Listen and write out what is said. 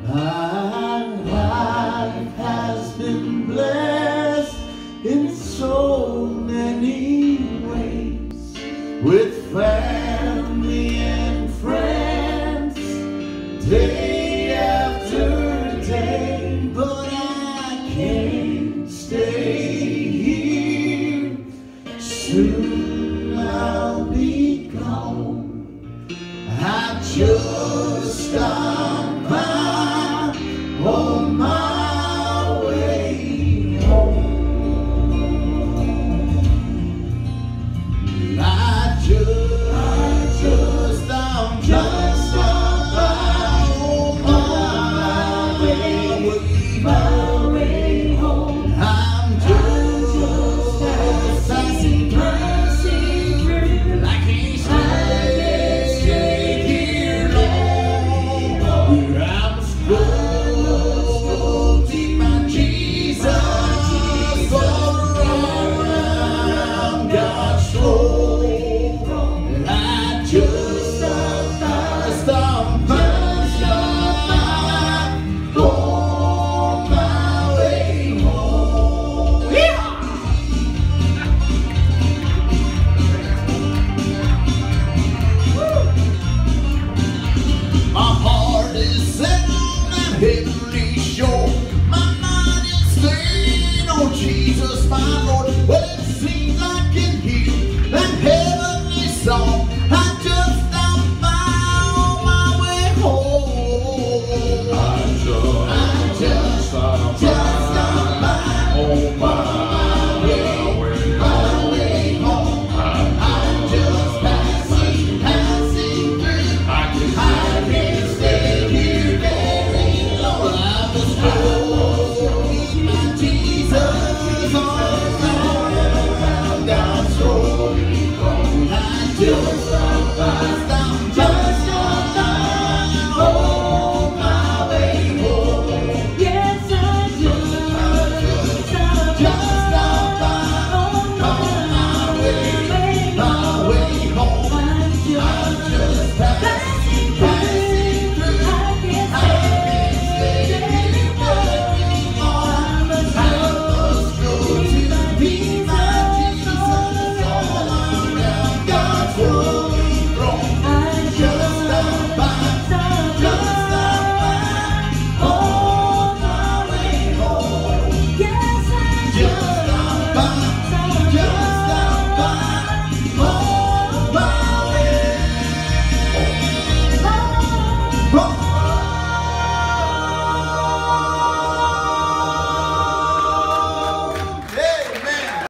My life has been blessed in so many ways, with family and friends, day after day, but I can't stay here. Soon I'll be gone. I just stopped by on my way home. I'm just on my way home. I'm just passing through. I can't stay here long. I'm supposed to keep my Jesus all around God's throne. I just stop by on my way home. Yeah. My heart is set on that heavenly